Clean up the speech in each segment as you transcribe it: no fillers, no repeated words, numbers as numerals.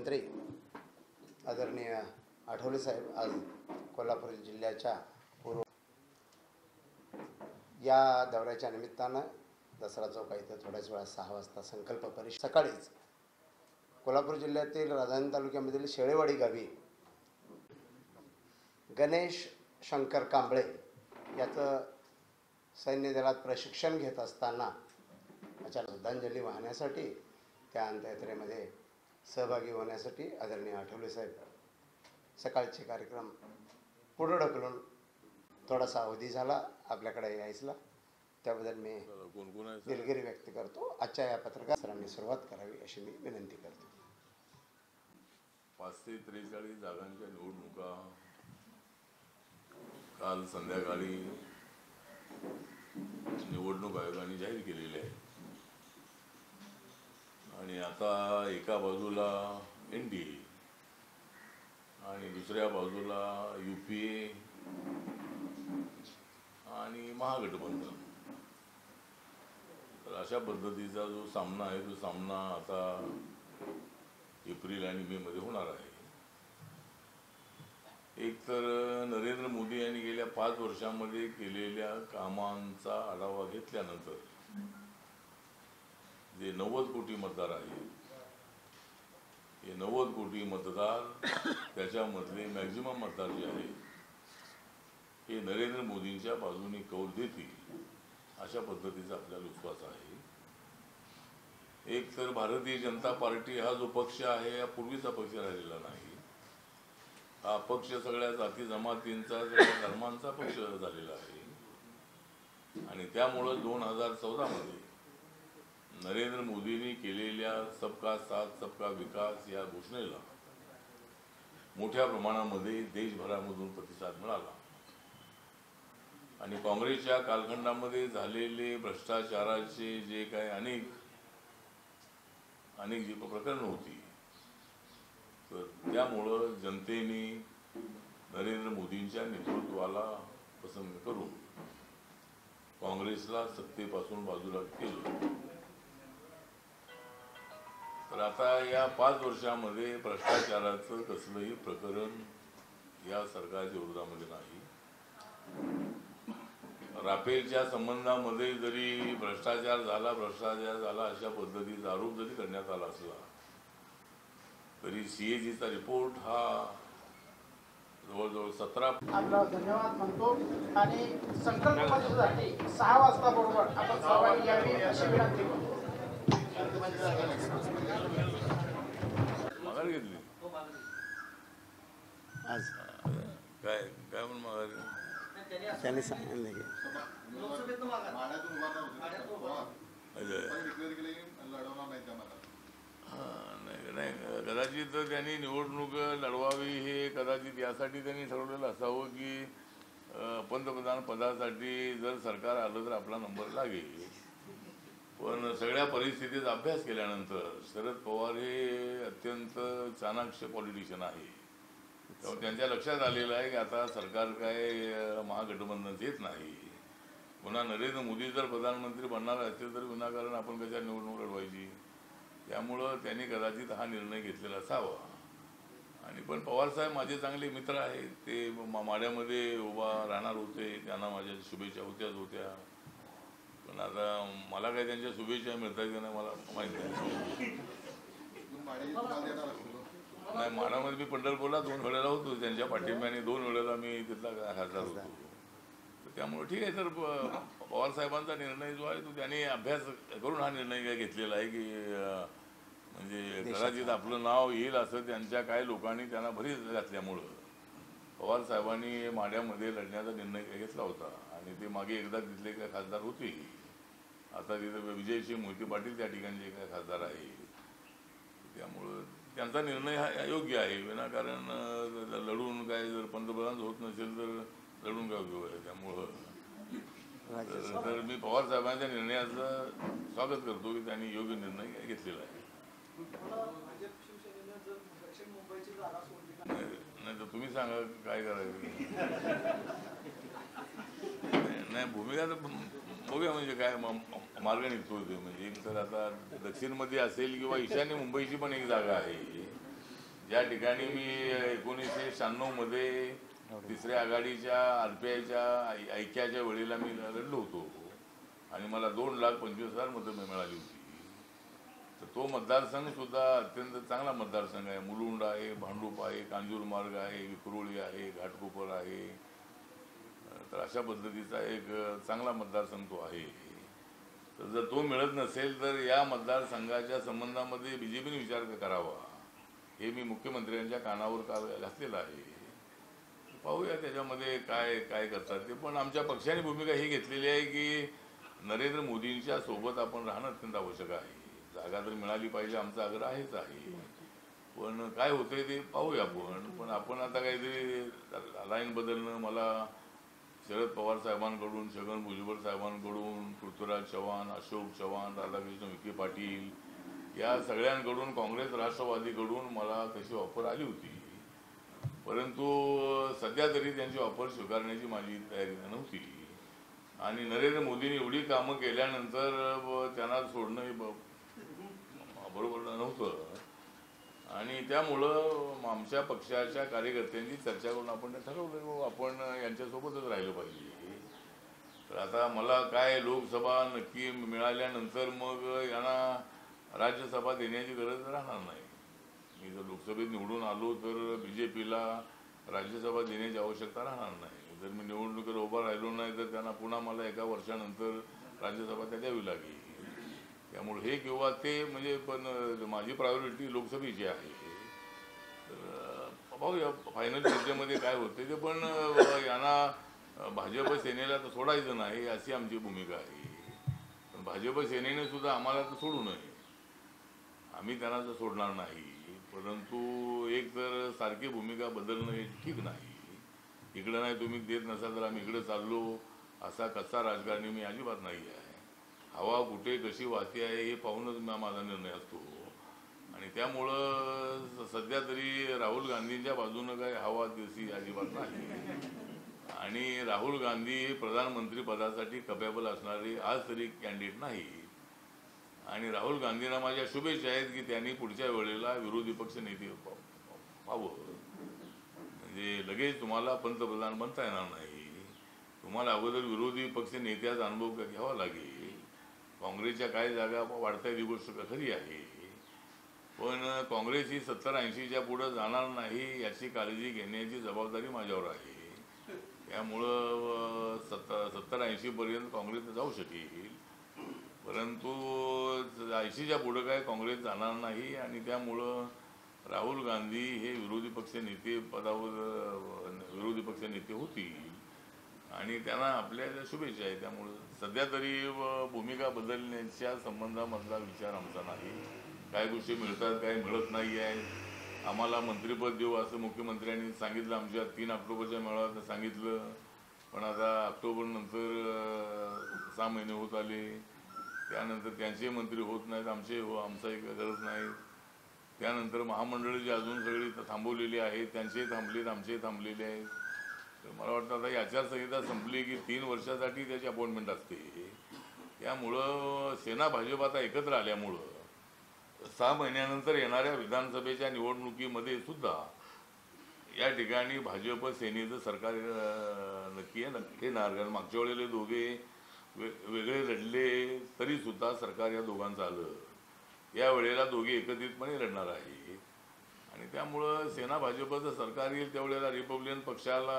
मुख्यमंत्री आदरणीय आठवले साहेब आज कोल्हापूर जिल्ह्याच्या पूर्व या दौऱ्याच्या निमित्तानं दसरा चौक इथं थोड्याच वेळा 6 वाजता संकल्प परिषद सकाळीच कोल्हापूर जिल्ह्यातील राधानगरी तालुक्यामधील शेळेवाडी गावी गणेश शंकर कांबळे याचं सैन्य दलात प्रशिक्षण घेत असताना त्याला श्रद्धांजली वाहण्यासाठी त्या अंत्ययात्रेमध्ये सहभागी होण्यासाठी आदरणीय आठवले साहेब सकाळचे कार्यक्रम पुढे ढकलून थोडासा अवधी झाला आपल्याकडे यायला, त्याबद्दल मी दिलगिरी व्यक्त करतो। आजच्या या पत्रकार सरांनी सुरुवात करावी अशी मी विनंती करतो। 543 जागांच्या निवडणुका काल संध्याकाळी निवडणूक आयोगाने जाहीर केलेले आहे आणि आता एका बाजूला एनडीए आणि दुसऱ्या बाजूला यूपीए आणि महागठबंधन। तर अशा पद्धतीचा जो सामना आहे तो सामना आता एप्रिल आणि मे मध्ये होणार आहे। एक तर नरेंद्र मोदी यांनी गेल्या 5 वर्षांमध्ये केलेल्या कामांचा आढावा घेतल्यानंतर जे 90 कोटी मतदार आहेत, हे 90 कोटी मतदार त्याच्यामधले मॅक्झिमम मतदार जे आहेत हे नरेंद्र मोदींच्या बाजूने कौल देतील अशा पद्धतीचा आपल्याला विश्वास आहे। एक तर भारतीय जनता पार्टी हा जो पक्ष आहे हा पूर्वीचा पक्ष राहिलेला नाही, हा पक्ष सगळ्या जाती जमातींचा सगळ्या धर्मांचा पक्ष झालेला आहे आणि त्यामुळे 2014 मध्ये नरेंद्र मोदींनी केलेल्या सबका साथ सबका विकास या घोषणेला मोठ्या प्रमाणामध्ये देशभरामधून प्रतिसाद मिळाला आणि काँग्रेसच्या कालखंडामध्ये झालेले भ्रष्टाचाराचे जे काही अनेक जी प्रकरणं होती, तर त्यामुळं जनतेने नरेंद्र मोदींच्या नेतृत्वाला पसंत करून काँग्रेसला सत्तेपासून बाजूला केलं। तर आता या 5 वर्षामध्ये भ्रष्टाचाराचं कसलंही प्रकरण या सरकारच्या विरोधामध्ये नाही। राफेलच्या संबंधामध्ये जरी भ्रष्टाचार झाला अशा पद्धतीचा आरोप जरी करण्यात आला असला तरी सीएजीचा रिपोर्ट हा जवळजवळ 17 आपला धन्यवाद म्हणतो आणि संकल्प परिषदेसाठी 6 वाजता बरोबर आपण सहभागी यावी अशी विनंती करतो। माघार घेतली आज काय म्हणून माघार त्यांनी सांगितलं की नाही कदाचित त्यांनी निवडणूक लढवावी हे कदाचित यासाठी त्यांनी ठरवलेलं असावं की पंतप्रधान पदासाठी जर सरकार आलं तर आपला नंबर लागेल। पण सगळ्या परिस्थितीत अभ्यास केल्यानंतर शरद पवार हे अत्यंत चाणाक्ष पॉलिटिशियन आहे, त्यामुळे त्यांच्या लक्षात आलेलं आहे की आता सरकार काय महागठबंधन येत नाही, पुन्हा नरेंद्र मोदी जर प्रधानमंत्री बनणार असतील तर विनाकारण आपण कशा निवडणूक लढवायची, त्यामुळं त्यांनी कदाचित हा निर्णय घेतलेला असावा। आणि पण पवारसाहेब माझे चांगले मित्र आहेत, ते माड्यामध्ये उभा राहणार होते, त्यांना माझ्या शुभेच्छा होत्या, पण आता मला काय त्यांच्या शुभेच्छा मिळतात की नाही मला माहिती नाही। माडामध्ये मी पंढरपूरला 2 वेळेला होतो, त्यांच्या पाठिंब्याने 2 वेळेला मी तिथला खासदार होतो, तर त्यामुळे ठीक आहे। तर पवारसाहेबांचा निर्णय जो आहे तो त्यांनी अभ्यास करून हा निर्णय काय घेतलेला आहे की म्हणजे कदाचित आपलं नाव येईल असं त्यांच्या काही लोकांनी त्यांना भरीस घातल्यामुळं पवारसाहेबांनी माड्यामध्ये लढण्याचा निर्णय घेतला होता आणि ते मागे एकदा तिथले काय खासदार होते, आता तिथं विजयसिंह मोहिते पाटील त्या ठिकाणचे काय खासदार आहे, त्यामुळं त्यांचा निर्णय हा योग्य आहे। विनाकारण लढून काय जर पंतप्रधान होत नसेल तर लढून काय उपयोग आहे, त्यामुळं तर मी पवारसाहेबांच्या निर्णयाचं स्वागत करतो की त्यांनी योग्य निर्णय घेतलेला आहे। नाही तर तुम्ही सांगा काय करायचं। नाही भूमिका तर बघूया म्हणजे काय मार्ग निघतो म्हणजे एक तर आता दक्षिणमध्ये असेल किंवा ईशान्य मुंबईची पण एक जागा आहे ज्या ठिकाणी मी 1996 मध्ये तिसऱ्या आघाडीच्या RPIच्या ऐक्याच्या वेळेला मी लढलो होतो आणि मला 2,25,000 मतं मिळाली होती. तर तो मतदारसंघ सुद्धा अत्यंत चांगला मतदारसंघ आहे. मुलुंड आहे, भांडूप आहे, कांजूरमार्ग आहे, विक्रोळी आहे, घाटकोपर आहे. तर अशा पद्धतीचा एक चांगला मतदारसंघ तो आहे. तर जर तो मिळत नसेल तर या मतदारसंघाच्या संबंधामध्ये BJPने विचार करावा, हे मी मुख्यमंत्र्यांच्या कानावर काल घातलेलं आहे. पाहूया त्याच्यामध्ये काय काय करतात ते. पण आमच्या पक्षाने भूमिका ही घेतलेली आहे की नरेंद्र मोदींच्या सोबत आपण राहणं अत्यंत आवश्यक आहे. जागा तर मिळाली पाहिजे, आमचा आग्रह आहेच आहे. पण काय होतंय ते पाहूया पण आपण आता काहीतरी लाईन बदलणं, मला शरद पवार साहेबांकडून, छगन भुजबळ साहेबांकडून, पृथ्वीराज चव्हाण, अशोक चव्हाण, राधाकृष्ण विखे पाटील या सगळ्यांकडून, काँग्रेस राष्ट्रवादीकडून मला तशी ऑफर आली होती. परंतु सध्या तरी त्यांची ऑफर स्वीकारण्याची माझी तयारी नव्हती. आणि नरेंद्र मोदींनी एवढी कामं केल्यानंतर त्यांना सोडणं हे बरोबर नव्हतं. आणि त्यामुळं आमच्या पक्षाच्या कार्यकर्त्यांची चर्चा करून आपण ठरवलं आपण यांच्यासोबतच राहिलं पाहिजे. तर आता मला काय लोकसभा नक्की मिळाल्यानंतर मग यांना राज्यसभा देण्याची गरज राहणार नाही. मी जर लोकसभेत निवडून आलो तर BJPला राज्यसभा देण्याची आवश्यकता राहणार नाही. जर मी निवडणुकीत उभा राहिलो नाही तर त्यांना पुन्हा मला एका वर्षानंतर राज्यसभा त्या द्यावी लागेल. त्यामुळे हे किंवा ते म्हणजे पण माझी प्रायोरिटी लोकसभेची आहे. तर पाहूया फायनल चर्चेमध्ये काय होते ते. पण यांना भाजप सेनेला तर सोडायचं नाही अशी आमची भूमिका आहे. पण भाजप सेनेने सुद्धा आम्हाला तर सोडू नये, आम्ही त्यांना तर सोडणार नाही. परंतु एक तर सारखी भूमिका बदलणं हे ठीक नाही. इकडं नाही तुम्ही देत नसाल तर आम्ही इकडे चाललो असा कच्चा राजकारणी मी अजिबात नाही आहे. हवा कुठे कशी वाहते आहे हे पाहूनच माझा निर्णय असतो. आणि त्यामुळं सध्या तरी राहुल गांधींच्या बाजूनं काय हवा तशी अजिबात नाही. आणि राहुल गांधी प्रधानमंत्री पदासाठी कपॅबल असणारे आज तरी कॅन्डिडेट नाही. आणि राहुल गांधींना माझ्या शुभेच्छा आहेत की त्यांनी पुढच्या वेळेला विरोधी पक्ष नेते व्हावं. म्हणजे लगेच तुम्हाला पंतप्रधान बनता येणार नाही. तुम्हाला अगोदर विरोधी पक्ष नेत्याचा अनुभव घ्यावा लागेल. काँग्रेसच्या काही जागा वाढतायत ही गोष्ट खरी आहे. पण काँग्रेस ही 70-80च्या पुढं जाणार नाही याची काळजी घेण्याची जबाबदारी माझ्यावर आहे. त्यामुळं 70-80 पर्यंत काँग्रेस जाऊ शकेल. परंतु 80च्या पुढं काय काँग्रेस जाणार नाही. आणि त्यामुळं राहुल गांधी हे विरोधी पक्ष नेते पदावर विरोधी पक्ष नेते होतील आणि त्यांना आपल्या शुभेच्छा आहे. त्यामुळं सध्या तरी भूमिका बदलण्याच्या संबंधामधला विचार आमचा नाही. काही गोष्टी मिळतात, काही मिळत नाही आहे. आम्हाला मंत्रिपद देऊ असं मुख्यमंत्र्यांनी सांगितलं. आमच्या 3 ऑक्टोबरच्या मेळाव्यात सांगितलं. पण आता ऑक्टोबर नंतर 6 महिने होत आले. त्यानंतर त्यांचे मंत्री होत नाहीत, आमचाही गरज नाही. त्यानंतर महामंडळी जी अजून सगळी थांबवलेली आहेत त्यांचे थांबलेत, आमचे थांबलेले आहेत. तर मला वाटतं आता ही आचारसंहिता संपली की 3 वर्षासाठी त्याची अपॉइंटमेंट असते. त्यामुळं सेना भाजप आता एकत्र आल्यामुळं 6 महिन्यानंतर येणाऱ्या विधानसभेच्या निवडणुकीमध्ये सुद्धा या ठिकाणी भाजप सेनेचं सरकार नक्की येणार. कारण मागच्या वेळेला दोघे वेगळे लढले तरी सुद्धा सरकार या दोघांचं आलं. या वेळेला दोघे एकत्रितपणे लढणार आहे. आणि त्यामुळं सेना भाजपचं सरकार येईल त्यावेळेला रिपब्लिकन पक्षाला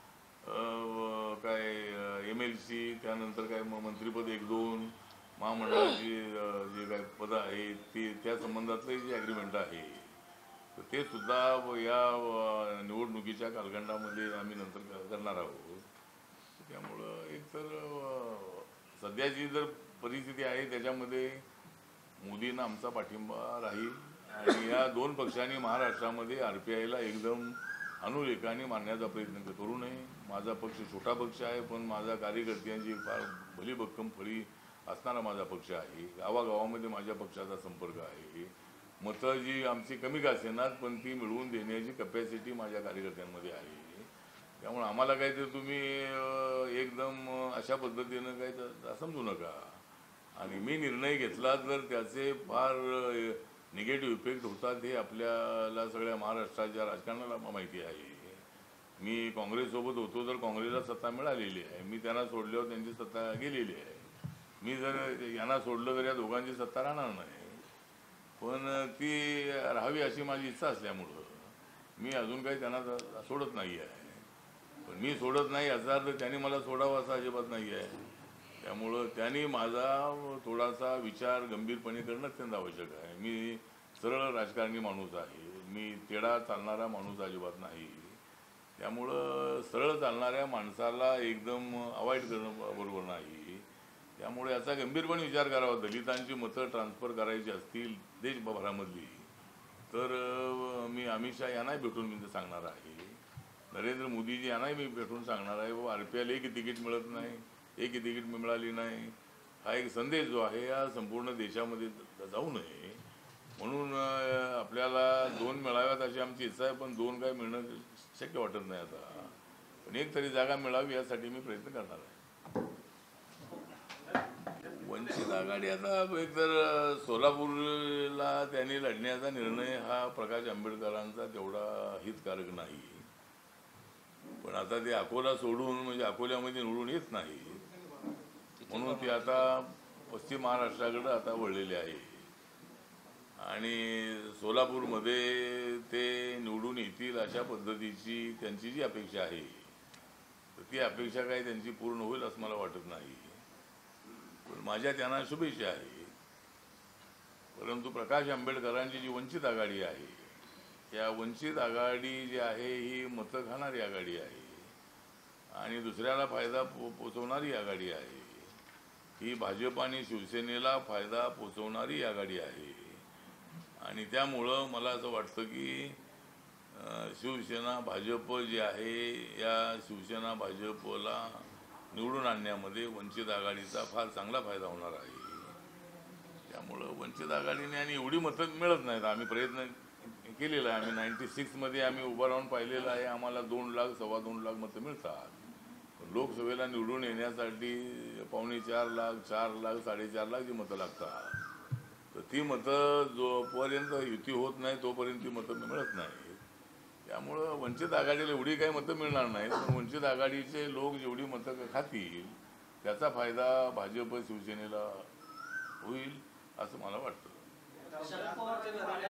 काय MLC त्यानंतर काय मंत्रिपद 1-2 महामंडळाची जे काय पदं आहेत ती त्या संबंधातलं जे ॲग्रीमेंट आहे तर ते सुद्धा या निवडणुकीच्या कालखंडामध्ये आम्ही नंतर करणार आहोत. त्यामुळं एकतर सध्याची जर परिस्थिती आहे त्याच्यामध्ये मोदींना आमचा पाठिंबा राहील. आणि या 2 पक्षांनी महाराष्ट्रामध्ये RPIला एकदम अनुरेखाने मानण्याचा प्रयत्न करू नये. माझा पक्ष छोटा पक्ष आहे पण माझा कार्यकर्त्यांची फार भली भक्कम फळी असणारा माझा पक्ष आहे. गावागावामध्ये माझ्या पक्षाचा संपर्क आहे. मतं जी आमची कमी का असेनात पण ती मिळवून देण्याची कपॅसिटी माझ्या कार्यकर्त्यांमध्ये आहे. त्यामुळे आम्हाला काहीतरी तुम्ही एकदम अशा पद्धतीनं काही समजू नका. आणि मी निर्णय घेतला तर त्याचे फार निगेटिव्ह इफेक्ट होतात हे आपल्याला सगळ्या महाराष्ट्राच्या राजकारणाला माहिती आहे. मी काँग्रेससोबत होतो तर काँग्रेसला सत्ता मिळालेली आहे, मी त्यांना सोडल्यावर त्यांची सत्ता गेलेली आहे. मी जर यांना सोडलं तर या दोघांची सत्ता राहणार नाही, पण ती राहावी अशी माझी इच्छा असल्यामुळं मी अजून काही त्यांना सोडत नाही आहे. पण मी सोडत नाही याचा अर्थ त्यांनी मला सोडावं असं अजिबात नाही आहे. त्यामुळं त्यांनी माझा थोडासा विचार गंभीरपणे करणं अत्यंत आवश्यक आहे. मी सरळ राजकारणी माणूस आहे, मी तेढा चालणारा माणूस अजिबात नाही. त्यामुळं सरळ चालणाऱ्या माणसाला एकदम अवॉइड करणं बरोबर नाही. त्यामुळे याचा गंभीरपणे विचार करावा. दलितांची मतं ट्रान्सफर करायची असतील देशभरामधली तर मी अमित शहा यांनाही भेटून मी सांगणार आहे, नरेंद्र मोदीजी यांनाही मी भेटून सांगणार आहे, बाबा RPL एकही तिकीट मिळत नाही, एकही तिकीट मिळाली नाही, हा एक संदेश जो आहे या संपूर्ण देशामध्ये जाऊ नये. म्हणून आपल्याला 2 मिळाव्यात अशी आमची इच्छा आहे, पण 2 काय मिळणं शक्य वाटत नाही आता. पण एक तरी जागा मिळावी यासाठी मी प्रयत्न करणार आहे. वंचित आघाडी आता एकतर सोलापूरला त्यांनी लढण्याचा निर्णय हा प्रकाश आंबेडकरांचा तेवढा हितकारक नाही. पण आता ते अकोला सोडून म्हणजे अकोल्यामध्ये निवडून येत नाही, म्हणून ते आता पश्चिम महाराष्ट्राकडे आता वळलेले आहे. आणि सोलापूरमध्ये ते निवडून येतील अशा पद्धतीची त्यांची जी अपेक्षा आहे तर ती अपेक्षा काही त्यांची पूर्ण होईल असं मला वाटत नाही. पण माझ्या त्यांना शुभेच्छा आहे. परंतु प्रकाश आंबेडकरांची जी वंचित आघाडी आहे, या वंचित आघाडी जी आहे ही मतं खाणारी आघाडी आहे आणि दुसऱ्याला फायदा पोचवणारी आघाडी आहे. ही भाजप आणि शिवसेनेला फायदा पोचवणारी आघाडी आहे. आणि त्यामुळं मला असं वाटतं की शिवसेना भाजप जे आहे या शिवसेना भाजपला निवडून आणण्यामध्ये वंचित आघाडीचा फार चांगला फायदा होणार आहे. त्यामुळं वंचित आघाडीने आणि एवढी मतं मिळत नाहीत. आम्ही प्रयत्न केलेला आहे, आम्ही 96 मध्ये आम्ही उभं राहून पाहिलेलं आहे, आम्हाला 2 लाख 2.25 लाख मतं मिळतात. लोकसभेला निवडून येण्यासाठी 4.25 लाख 4 लाख 4.5 लाख जी मतं लागतात. तर ती मतं जोपर्यंत युती होत नाही तोपर्यंत ती मतं मिळत नाही. त्यामुळं वंचित आघाडीला एवढी काही मतं मिळणार नाहीत, पण वंचित आघाडीचे लोक जेवढी मतं खातील त्याचा फायदा भाजप शिवसेनेला होईल असं मला वाटतं.